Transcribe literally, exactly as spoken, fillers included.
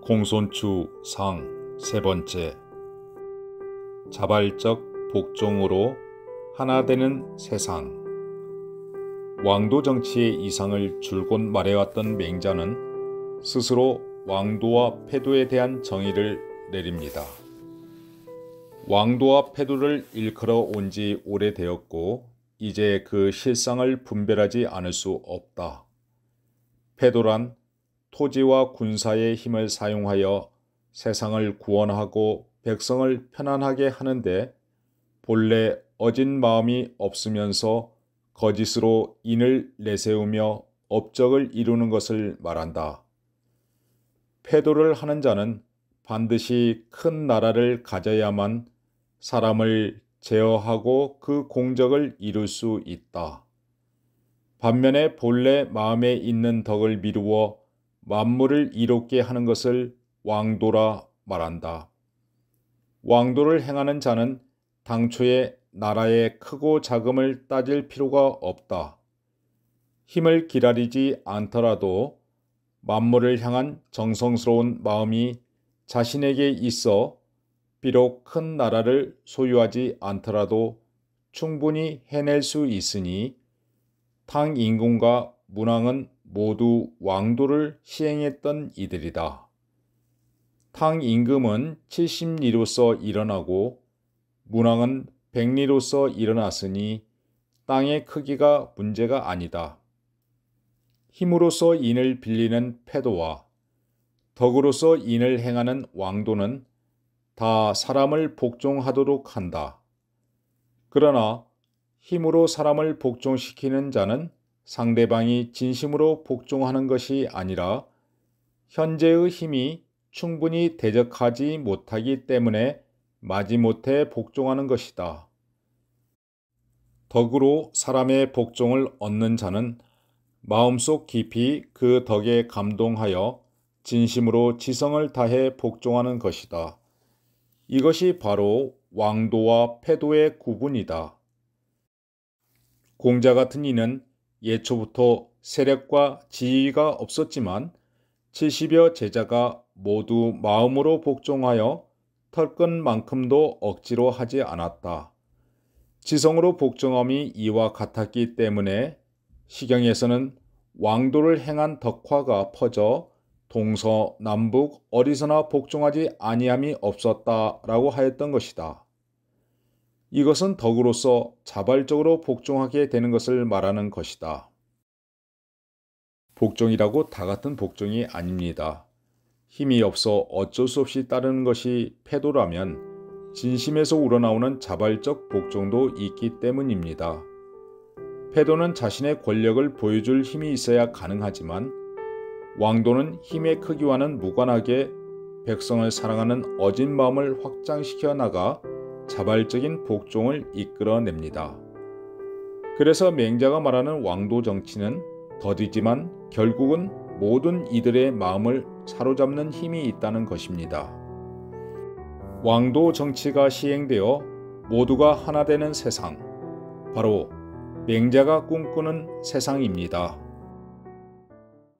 공손추 상 세 번째. 자발적 복종으로 하나 되는 세상. 왕도 정치의 이상을 줄곧 말해왔던 맹자는 스스로 왕도와 패도에 대한 정의를 내립니다. 왕도와 패도를 일컬어 온 지 오래되었고 이제 그 실상을 분별하지 않을 수 없다. 패도란 토지와 군사의 힘을 사용하여 세상을 구원하고 백성을 편안하게 하는데 본래 어진 마음이 없으면서 거짓으로 인을 내세우며 업적을 이루는 것을 말한다. 패도를 하는 자는 반드시 큰 나라를 가져야만 사람을 제어하고 그 공적을 이룰 수 있다. 반면에 본래 마음에 있는 덕을 미루어 만물을 이롭게 하는 것을 왕도라 말한다. 왕도를 행하는 자는 당초에 나라의 크고 작음을 따질 필요가 없다. 힘을 기다리지 않더라도 만물을 향한 정성스러운 마음이 자신에게 있어 비록 큰 나라를 소유하지 않더라도 충분히 해낼 수 있으니 탕 임금과 문왕은 모두 왕도를 시행했던 이들이다. 탕 임금은 칠십 리로서 일어나고 문왕은 백 리로서 일어났으니 땅의 크기가 문제가 아니다. 힘으로서 인을 빌리는 패도와 덕으로서 인을 행하는 왕도는 다 사람을 복종하도록 한다. 그러나 힘으로 사람을 복종시키는 자는 상대방이 진심으로 복종하는 것이 아니라 현재의 힘이 충분히 대적하지 못하기 때문에 마지못해 복종하는 것이다. 덕으로 사람의 복종을 얻는 자는 마음속 깊이 그 덕에 감동하여 진심으로 지성을 다해 복종하는 것이다. 이것이 바로 왕도와 패도의 구분이다. 공자 같은 이는 예초부터 세력과 지위가 없었지만 칠십여 제자가 모두 마음으로 복종하여 털끝만큼도 억지로 하지 않았다. 지성으로 복종함이 이와 같았기 때문에 시경에서는 왕도를 행한 덕화가 퍼져 동서남북 어디서나 복종하지 아니함이 없었다라고 하였던 것이다. 이것은 덕으로서 자발적으로 복종하게 되는 것을 말하는 것이다. 복종이라고 다 같은 복종이 아닙니다. 힘이 없어 어쩔 수 없이 따르는 것이 패도라면 진심에서 우러나오는 자발적 복종도 있기 때문입니다. 패도는 자신의 권력을 보여줄 힘이 있어야 가능하지만 왕도는 힘의 크기와는 무관하게 백성을 사랑하는 어진 마음을 확장시켜 나가 자발적인 복종을 이끌어냅니다. 그래서 맹자가 말하는 왕도 정치는 더디지만 결국은 모든 이들의 마음을 사로잡는 힘이 있다는 것입니다. 왕도 정치가 시행되어 모두가 하나 되는 세상, 바로 맹자가 꿈꾸는 세상입니다.